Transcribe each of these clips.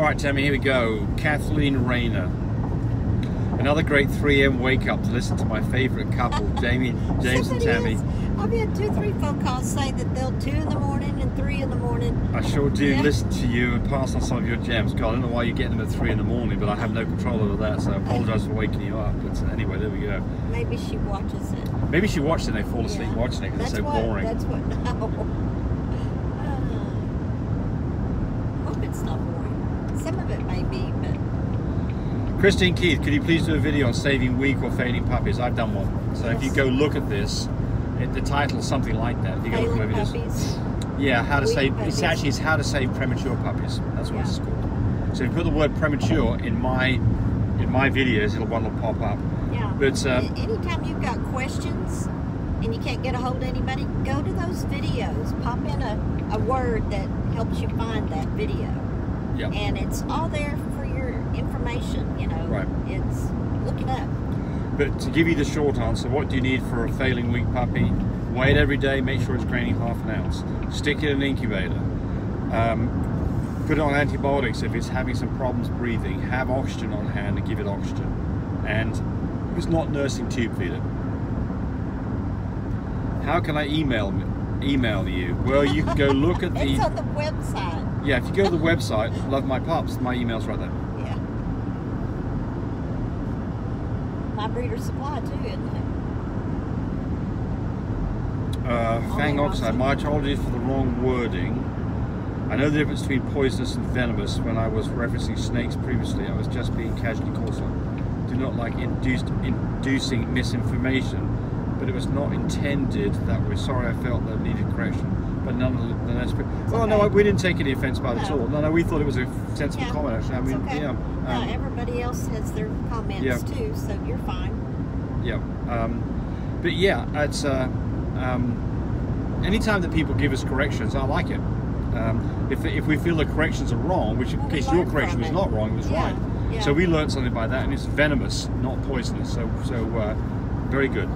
Right, Tammy, here we go. Kathleen Rayner. Another great 3 a.m. wake up to listen to my favourite couple, James and Tammy. I've had 2 or 3 phone calls say that they'll 2 in the morning and 3 in the morning. I sure do listen to you and pass on some of your gems. God, I don't know why you get them at 3 in the morning, but I have no control over that, so I apologise for waking you up. But anyway, there we go. Maybe she watches it. Maybe she watched it and they fall asleep watching it because it's so boring. That's what, no. Hope it's not boring. Some of it may be, but... Christine Keith, could you please do a video on saving weak or failing puppies? I've done one. So if you go look at this, the title is something like that. If you go look at puppies. Yeah, how to save. It's actually how to save premature puppies. That's what it's called. So if you put the word premature in my videos, one will pop up. Yeah. But anytime you've got questions and you can't get a hold of anybody, go to those videos. Pop in a word that helps you find that video. Yeah. And it's all there for your information. You know. Right. It's look it up. But to give you the short answer, what do you need for a failing weak puppy? Weigh it every day, make sure it's gaining ½ an ounce. Stick it in an incubator. Put it on antibiotics if it's having some problems breathing. Have oxygen on hand and give it oxygen. And if it's not nursing, tube feed it. How can I email you? Well, you can go look at the... It's on the website. Yeah, if you go to the website, Love My Pups, my email's right there. Yeah. My Breeder Supply too, isn't it? Fang oxide. My apologies for the wrong wording. I know the difference between poisonous and venomous. When I was referencing snakes previously, I was just being casually called on. Do not like inducing misinformation, but it was not intended that way. Sorry, I felt that needed correction. But nonetheless, well, okay. No, we didn't take any offence by it at all. No, we thought it was a sensible comment. Actually, I mean, okay. Yeah. Everybody else has their comments too, so you're fine. Yeah, but yeah, it's anytime that people give us corrections, I like it. If we feel the corrections are wrong, which in case your correction was not wrong, it was right. Yeah. So we learned something by that, and it's venomous, not poisonous. So very good.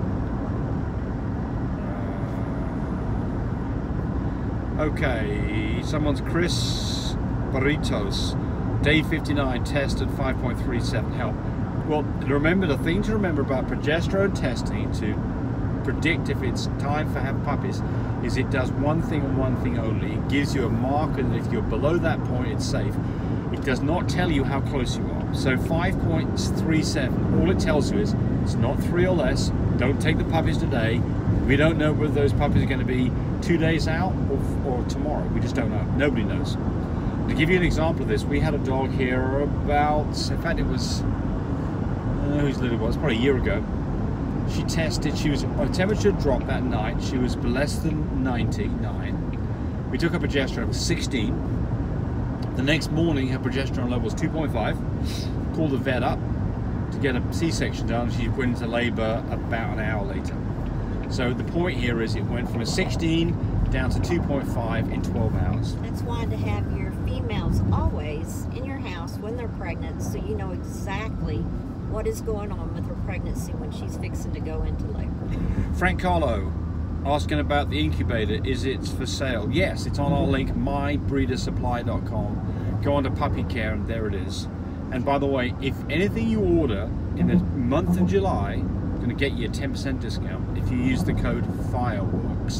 Okay, someone's Chris Barritos, day 59, test at 5.37, help. Well, remember, the thing to remember about progesterone testing to predict if it's time for have puppies is it does one thing and one thing only. It gives you a marker that if you're below that point, it's safe. It does not tell you how close you are. So 5.37, all it tells you is it's not 3 or less. Don't take the puppies today. We don't know whether those puppies are going to be 2 days out or tomorrow. We just don't know. Nobody knows. To give you an example of this, we had a dog here about, in fact it was, I don't know whose little it was, probably a year ago. She tested, her temperature dropped that night, she was less than 99. We took her progesterone, it was 16. The next morning her progesterone level was 2.5. Called the vet up to get a C-section done. She went into labour about an hour later. So the point here is it went from a 16 down to 2.5 in 12 hours. That's why to have your females always in your house when they're pregnant, so you know exactly what is going on with her pregnancy when she's fixing to go into labor. Frank Carlo asking about the incubator. Is it for sale? Yes, it's on our link, mybreedersupply.com. Go on to puppy care and there it is. And by the way, if anything you order in the month of July, I'm going to get you a 10% discount if you use the code FIREWORKS.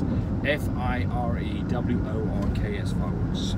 FIREWORKS, fireworks.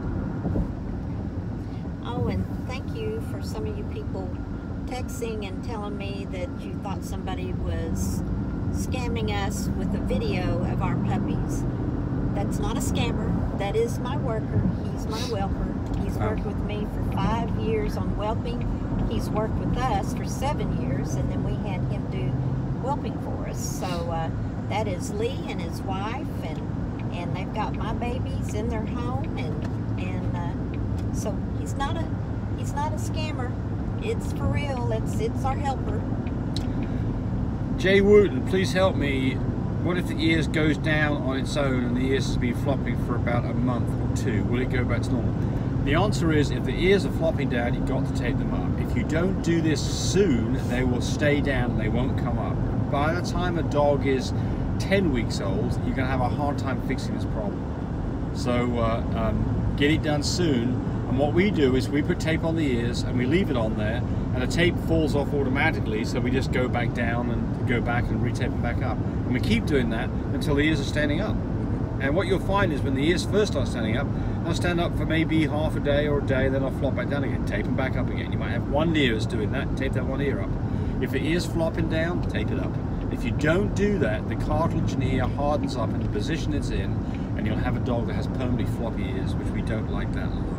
Oh, and thank you for some of you people texting and telling me that you thought somebody was scamming us with a video of our puppies. That's not a scammer. That is my worker. He's my whelper. He's worked with me for 5 years on whelping. He's worked with us for 7 years, and then we had him do whelping for us. So that is Lee and his wife, and they've got my babies in their home, and so he's not a scammer. It's for real. It's our helper. Jay Wooten, please help me. What if the ears goes down on its own and the ears has been flopping for about a month or 2? Will it go back to normal? The answer is, if the ears are flopping down, you've got to take them up. If you don't do this soon, they will stay down and they won't come up. By the time a dog is 10 weeks old, you're going to have a hard time fixing this problem. So get it done soon. And what we do is we put tape on the ears and we leave it on there, and the tape falls off automatically, so we just go back down and go back and retape them back up. And we keep doing that until the ears are standing up. And what you'll find is when the ears first start standing up, I'll stand up for maybe half a day or a day, then I'll flop back down again, tape them back up again. You might have one ear is doing that, tape that one ear up. If the ear's flopping down, tape it up. If you don't do that, the cartilage in the ear hardens up in the position it's in, and you'll have a dog that has permanently floppy ears, which we don't like that look.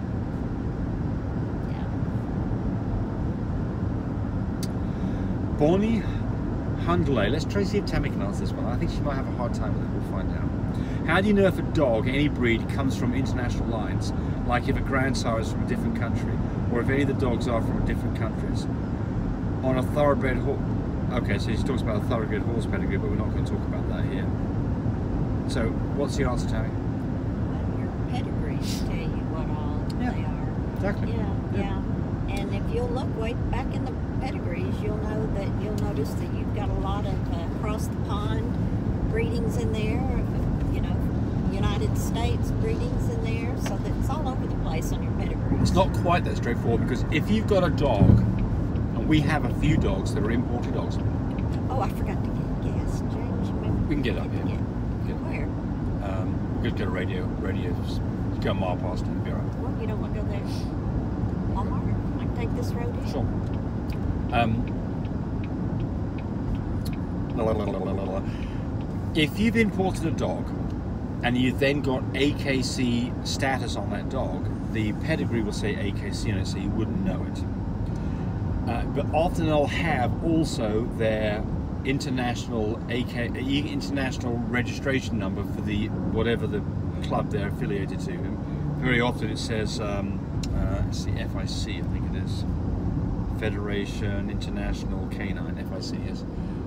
Bonnie Hundley. Let's try to see if Tammy can answer this one. I think she might have a hard time with it. We'll find out. How do you know if a dog, any breed, comes from international lines? Like if a Grandsire is from a different country, or if any of the dogs are from different countries? On a thoroughbred horse. Okay, so she talks about a thoroughbred horse pedigree, but we're not going to talk about that here. So, what's the answer, Tammy? Well, your pedigrees tell you what all they are. Exactly. Yeah. And if you'll look way back in the pedigrees, you'll notice that you've got a lot of across the pond breedings in there. You know, United States breedings in there, so that it's all over the place on your pedigree. It's not quite that straightforward, because if you've got a dog, and we have a few dogs that are imported dogs. Oh, I forgot to get gas, James. We can get up here. Where? We'll just get a radio. Just go a mile past it and be all right. Well, you don't want to go there. Walmart. I can take this road in. Sure. If you've imported a dog and you've then got AKC status on that dog, the pedigree will say AKC on it, so you wouldn't know it. But often they'll have also their international international registration number for the whatever the club they're affiliated to. And very often it says it's the FIC, I think it is. Federation International Canine, FIC is.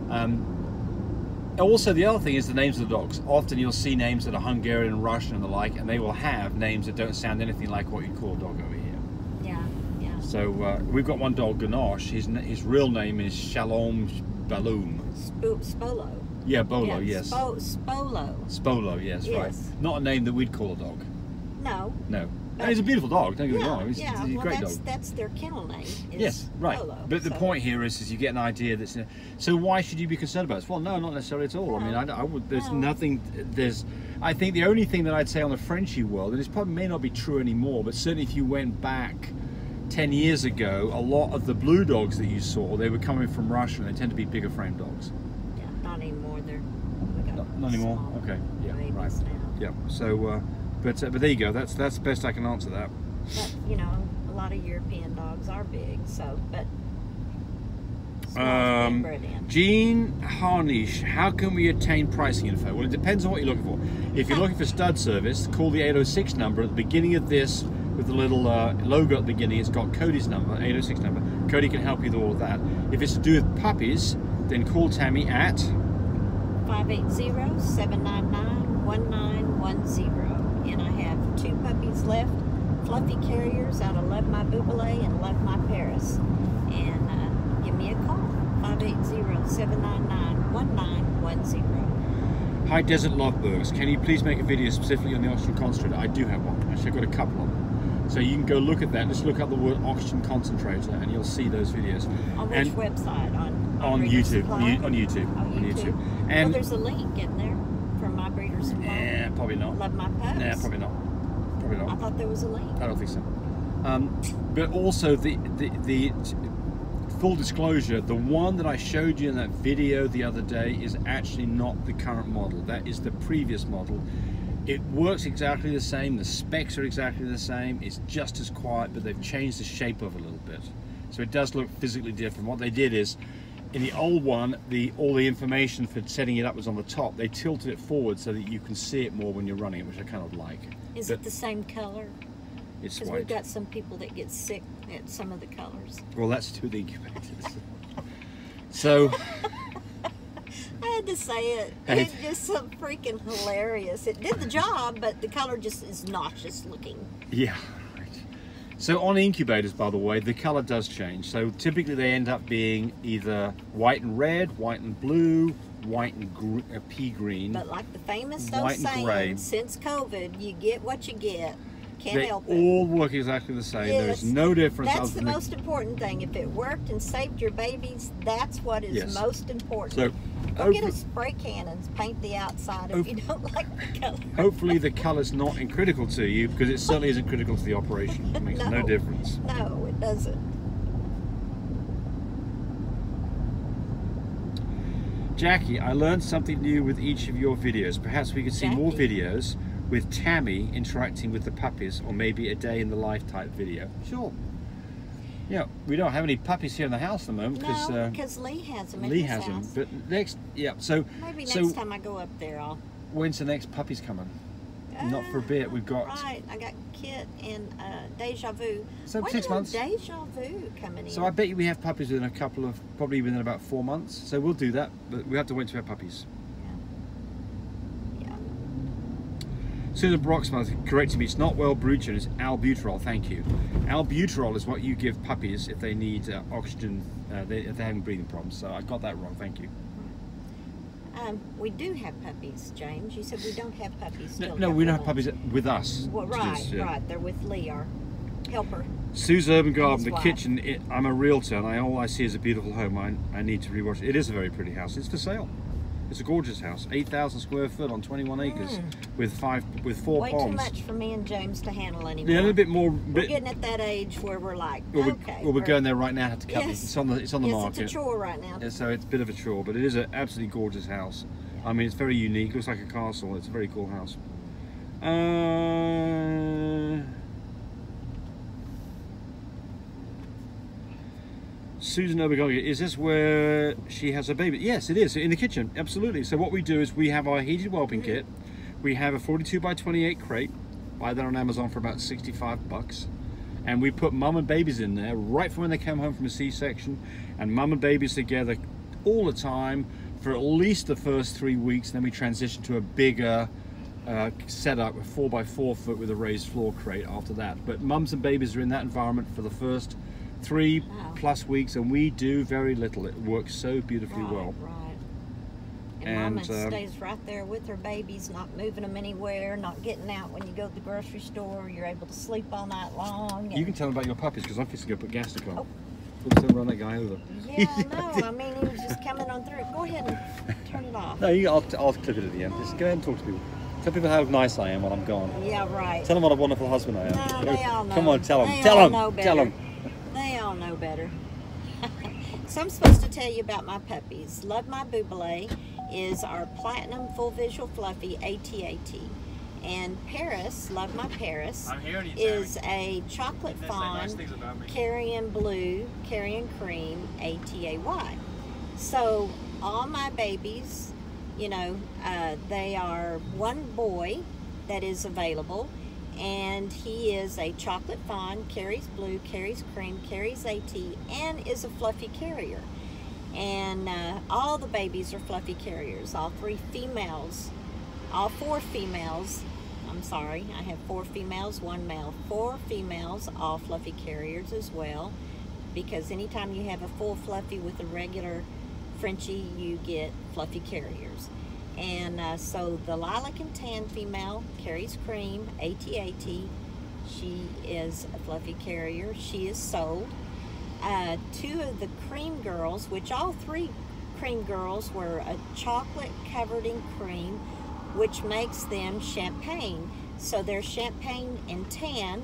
Also, the other thing is the names of the dogs. Often you'll see names that are Hungarian and Russian and the like, and they will have names that don't sound anything like what you call a dog over here. Yeah. So we've got one dog, Ganache. His real name is Shalom Baloum. Spolo. Yeah, Bolo, yes. Spolo. Spolo, yes, right. Not a name that we'd call a dog. No. And he's a beautiful dog, don't get me wrong. He's a great dog. That's their kennel name. Yes, right. Spolo, but the point here is you get an idea that's... So why should you be concerned about it? Well, no, not necessarily at all. No, I mean, I would. There's nothing... I think the only thing that I'd say on the Frenchie world, and this probably may not be true anymore, but certainly if you went back 10 years ago, a lot of the blue dogs that you saw, they were coming from Russia, and they tend to be bigger frame dogs. Yeah, not anymore. Not anymore? Okay, yeah, right. Yeah, so... But there you go. That's the best I can answer that. But you know, a lot of European dogs are big. So, but Jean Harnish, how can we attain pricing info? Well, it depends on what you're looking for. If you're looking for stud service, call the 806 number at the beginning of this with the little logo at the beginning. It's got Cody's number, 806 number. Cody can help you with all of that. If it's to do with puppies, then call Tammy at 580-799-1910. And I have 2 puppies left, fluffy carriers out of Love My Bouboulay and Love My Paris. And give me a call, 580-799-1910. Hi Desert Lovebirds, can you please make a video specifically on the oxygen concentrator? I do have one, actually I've got a couple of them. So you can go look at that, just look up the word oxygen concentrator and you'll see those videos. On which website? On YouTube. On YouTube. Oh, on YouTube. And there's a link in there for My Breeder Supply. Yeah, probably not. Love My Pups. Nah, probably not. Probably not. I thought there was a link. I don't think so. But also the full disclosure, the one that I showed you in that video the other day is actually not the current model. That is the previous model. It works exactly the same, the specs are exactly the same, it's just as quiet, but they've changed the shape of it a little bit. So it does look physically different. What they did is, in the old one, all the information for setting it up was on the top. They tilted it forward so that you can see it more when you're running it, which I kind of like. Is it the same color? It's Because white. we've got some people that get sick at some of the colors. Well, that's to the incubators. So... I had to say it. It's just so freaking hilarious. It did the job, but the color just is nauseous looking. Yeah, right. So on incubators, by the way, the color does change. So typically they end up being either white and red, white and blue, white and pea green. But like the famous white and gray. saying, since COVID, you get what you get. Can't They help it. all work exactly the same. There is Yes. no difference. That's other the than most important thing. If it worked and saved your babies, that's what is Yes. most important. So, Go get a hopefully, spray can and paint the outside if you don't like the color. hopefully the colour's not critical to you, because it certainly isn't critical to the operation. It makes no No. difference. No, it doesn't. Jackie, I learned something new with each of your videos. Perhaps we could see more Jackie. videos with Tammy interacting with the puppies, or maybe a day in the life type video. Sure. Yeah, we don't have any puppies here in the house at the moment because No, because Lee has them in Lee his has them. house. But next, yeah. So Maybe next so time I go up there, I'll. when's the next puppies coming? Not for a bit. We've got. Right, I got Kit and Deja Vu. So When 6 are months. Deja Vu coming in? So I bet you we have puppies within probably within about 4 months. So we'll do that, but we have to wait to have puppies. Yeah. Susan Broxman corrected me. It's not Wellbutrin, it's albuterol. Thank you. Albuterol is what you give puppies if they need oxygen, if they're having breathing problems. So I got that wrong. Thank you. We do have puppies, James. You said we don't have puppies still. No, we don't have government. puppies with us. Well, Which right, is, yeah. right. They're with Lee, our helper. Sue's Urban Garden, the wife. kitchen. I'm a realtor, and all I see is a beautiful home. I need to rewatch it. It is a very pretty house. It's for sale. It's a gorgeous house, 8,000 square foot on 21 acres, with four Way ponds. too much for me and James to handle anymore. Yeah, a little bit more. We're getting at that age where we're like, okay. We're going there right now to cover. Yes. It's on the yes, market. it's a chore right now. Yeah, so it's a bit of a chore, but it is an absolutely gorgeous house. I mean, it's very unique. It looks like a castle. It's a very cool house. Susan Obergonia, is this where she has her baby? Yes, it is, in the kitchen, absolutely. So what we do is we have our heated whelping kit. We have a 42 by 28 crate. Buy that on Amazon for about 65 bucks. And we put mum and babies in there right from when they come home from a C-section, and mum and babies together all the time for at least the first 3 weeks. Then we transition to a bigger setup, a 4x4 foot with a raised floor crate after that. But mums and babies are in that environment for the first 3+ weeks, and we do very little. It works so beautifully well. Right. And Mama And, stays right there with her babies, not moving them anywhere, not getting out when you go to the grocery store. You're able to sleep all night long. You can tell them about your puppies, because I'm fixing to go put gas to car. Oh. Let's don't run that guy over. Yeah, no, I mean, he was just coming on through. Go ahead and turn it off. No, I'll clip it at the end. Just go ahead and talk to people. Tell people how nice I am when I'm gone. Yeah, right. Tell them what a wonderful husband I am. No, they all know. Come on, tell them. They Tell all them. know better. Tell them. They all know better. So I'm supposed to tell you about my puppies. Love My Bubile is our platinum full visual fluffy AT-AT. And Paris, Love My Paris, I'm hearing you, is a chocolate They say fawn, nice things about me. carrion blue, carrion cream, ATAY. So all my babies, you know, they are one boy that is available, and he is a chocolate fawn, carries blue, carries cream, carries AT, and is a fluffy carrier. And all the babies are fluffy carriers. All four females, I'm sorry, I have 4 females, 1 male. 4 females, all fluffy carriers as well, because anytime you have a full fluffy with a regular Frenchie, you get fluffy carriers. And so the lilac and tan female carries cream, AT-AT. She is a fluffy carrier. She is sold. 2 of the cream girls, which all 3 cream girls were a chocolate covered in cream, which makes them champagne. So they're champagne and tan,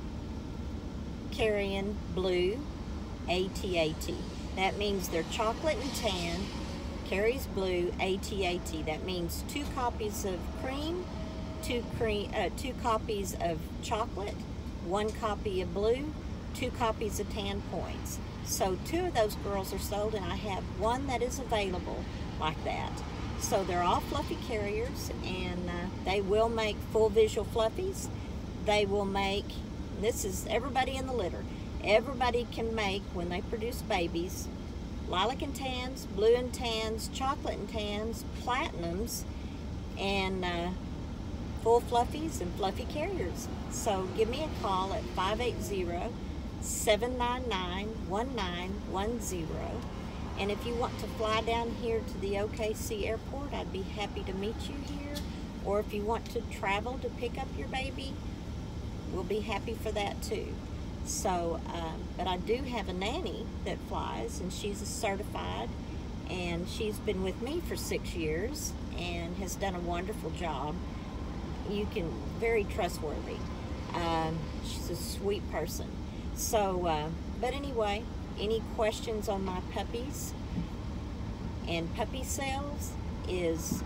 carrion blue, AT-AT. That means they're chocolate and tan, carries blue, AT-AT. That means 2 copies of cream, 2 copies of chocolate, 1 copy of blue, 2 copies of tan points. So 2 of those girls are sold, and I have 1 that is available like that. So they're all fluffy carriers, and they will make full visual fluffies. They will make, this is everybody in the litter, everybody can make, when they produce babies, lilac and tans, blue and tans, chocolate and tans, platinums, and full fluffies and fluffy carriers. So give me a call at 580-799-1910. And if you want to fly down here to the OKC airport, I'd be happy to meet you here. Or if you want to travel to pick up your baby, we'll be happy for that too. So, but I do have a nanny that flies, and she's a certified, and she's been with me for 6 years and has done a wonderful job. Very trustworthy. She's a sweet person. So, but anyway, any questions on my puppies and puppy sales is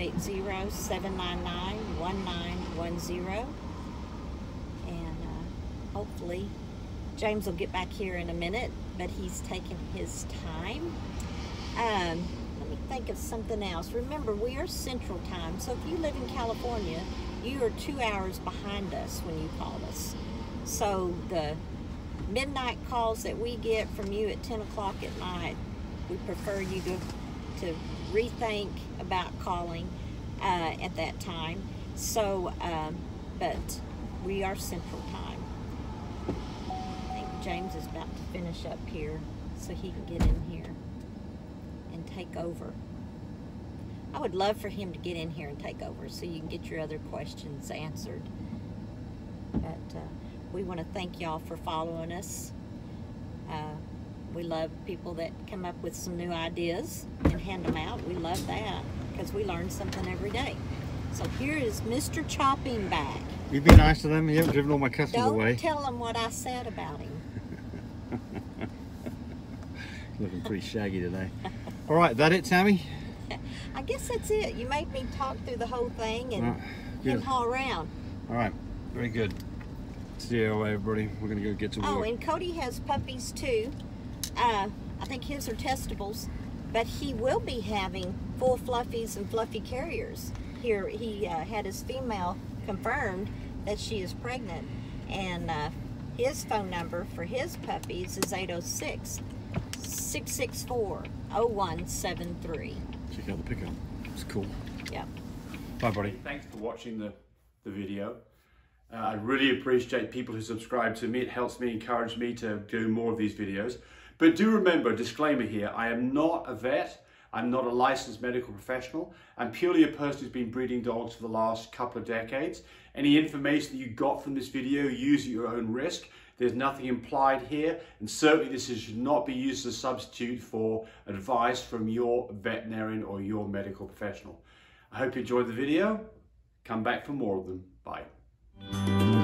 580-799-1910. And hopefully James will get back here in a minute, but he's taking his time. Let me think of something else. Remember, we are Central Time, so if you live in California, you are 2 hours behind us when you call us. So the midnight calls that we get from you at 10 o'clock at night, we prefer you to rethink about calling at that time. So, but we are Central Time. I think James is about to finish up here so he can get in here and take over. I would love for him to get in here and take over so you can get your other questions answered. But we want to thank y'all for following us. We love people that come up with some new ideas and hand them out. We love that because we learn something every day. So here is Mr. Chopping back. You've been nice to them. You haven't driven all my customers away. Don't tell them what I said about him. Looking pretty shaggy today. All right, that it, Tammy? I guess that's it. You made me talk through the whole thing and him haul around. All right, very good. See you, everybody. We're gonna go get to work. Oh, and Cody has puppies too. I think his are testables, but he will be having full fluffies and fluffy carriers. Here, he had his female confirmed that she is pregnant, and his phone number for his puppies is 806-664-0173. Check out the pickup. It's cool. Yeah. Bye, buddy. Thanks for watching the video. I really appreciate people who subscribe to me. It helps me, encourage me to do more of these videos. But do remember, disclaimer here, I am not a vet. I'm not a licensed medical professional. I'm purely a person who's been breeding dogs for the last couple of decades. Any information that you got from this video, use at your own risk. There's nothing implied here, and certainly this should not be used as a substitute for advice from your veterinarian or your medical professional. I hope you enjoyed the video. Come back for more of them. Bye.